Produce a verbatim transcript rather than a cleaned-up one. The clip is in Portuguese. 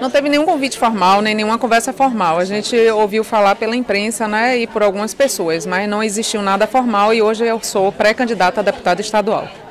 Não teve nenhum convite formal, nem nenhuma conversa formal. A gente ouviu falar pela imprensa, né, e por algumas pessoas, mas não existiu nada formal e hoje eu sou pré-candidata a deputada estadual.